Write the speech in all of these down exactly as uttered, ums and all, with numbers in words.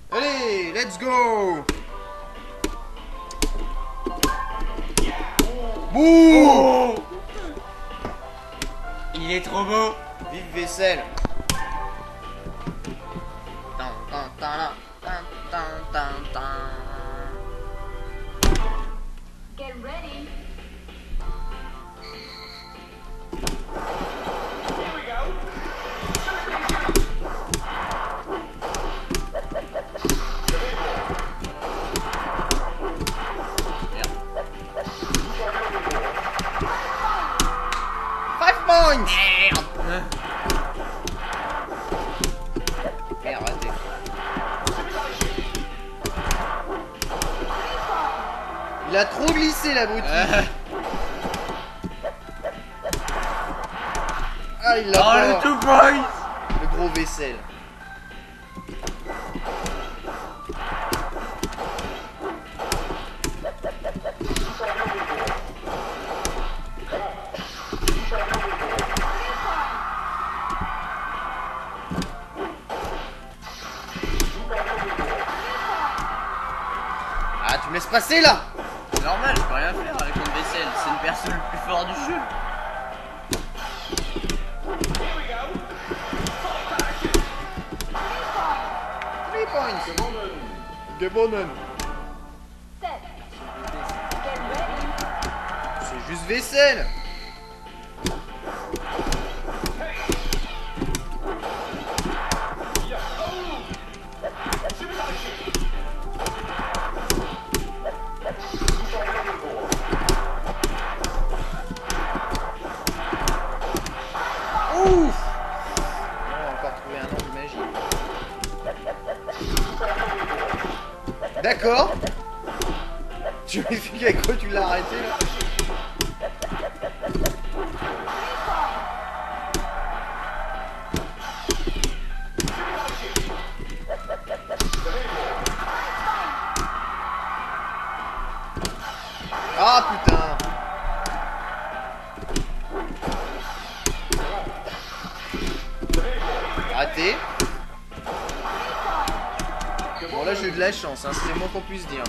Allez, let's go. Bouh. Oh, il est trop beau. Vive vaisselle. Tan, tan, tan, la, tan, tan, tan, tan. Get ready. Five points. Merde. Merde, raté. Il a trop glissé la boutique. Euh, Ah, il l'a oh, pas. le two points. Le gros vaisselle. Ah, tu me laisses passer là. C'est normal, je peux rien faire avec une vaisselle. C'est le perso le plus fort du jeu. Three points. Gewonnen. Set. Get ready. C'est juste vaisselle. Ouf. On va encore trouver un angle magique. D'accord. Tu m'expliques avec quoi tu l'as arrêté là? Ah putain. Raté. Bon là j'ai eu de la chance, hein, c'est le moins qu'on puisse dire.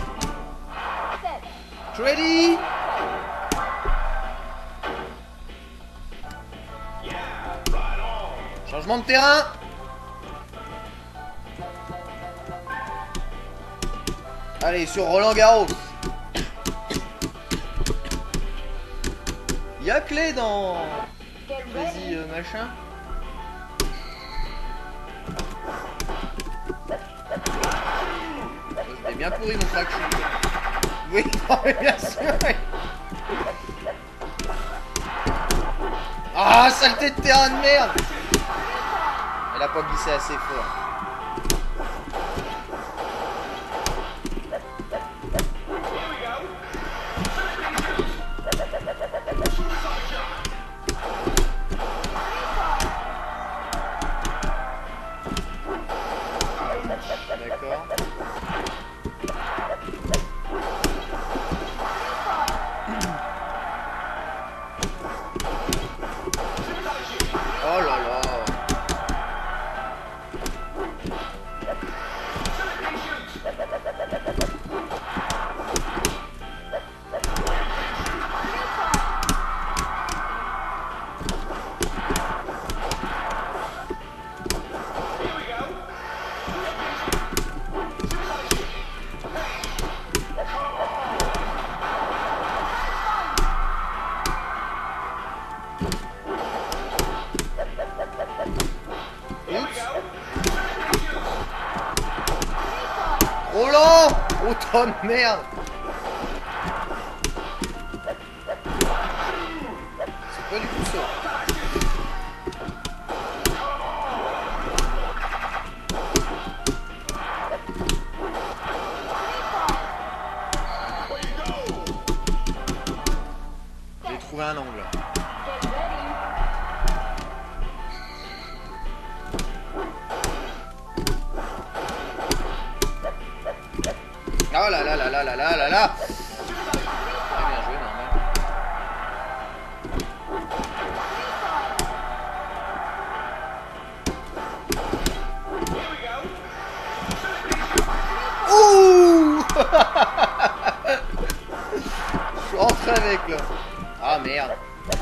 Set. Ready? Changement de terrain. Allez, sur Roland Garros. Y'a clé dans... Get Vas-y, ready. euh, machin. C'était bien pourri mon crack shoot. Oui, non, mais bien sûr. Ah, saleté de terrain de merde. Elle a pas glissé assez fort. D'accord. Oh là là. Roland! Oh tonne merde! C'est pas du tout ça. J'ai trouvé un angle. Get ready. Oh là là là là là là là là. Ah, bien joué, normal. Je suis rentré avec là. Ah merde.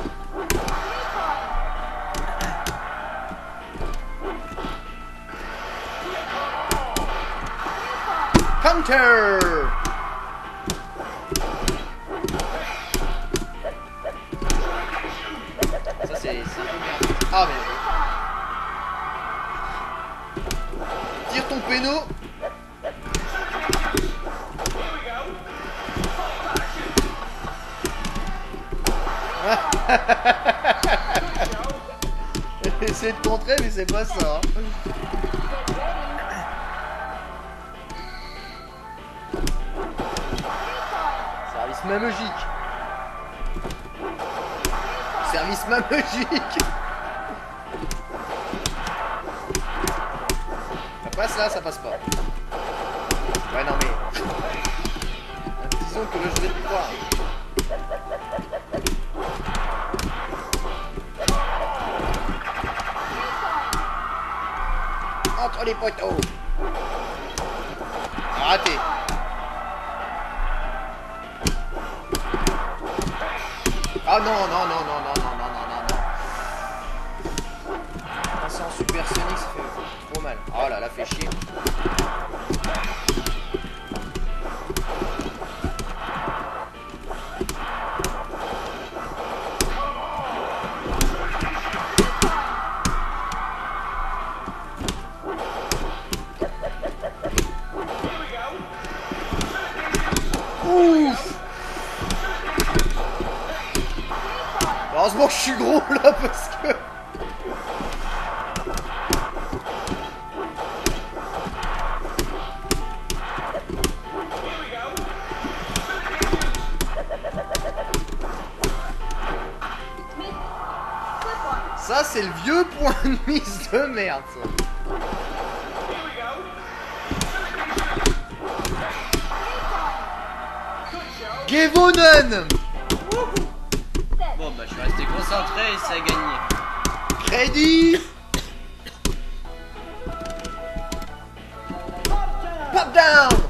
Counter. Ça c'est... Ah merde. Tire ton péno. Essayer de contrer mais c'est pas ça hein. Service magique. Service magique. Ça passe là, ça passe pas. Ouais non mais... Disons que là je vais te croire. Entre les poteaux. Raté. Ah non, non, non, non, non, non, non, non, non, non. Passer en supersonique, ça fait trop mal. Oh là là, fait chier. Ouf. Heureusement que je suis gros là parce que... Ça c'est le vieux point de mise de merde ça. Gevonen. Bon bah je suis resté concentré et ça a gagné. Crédit. Pop down.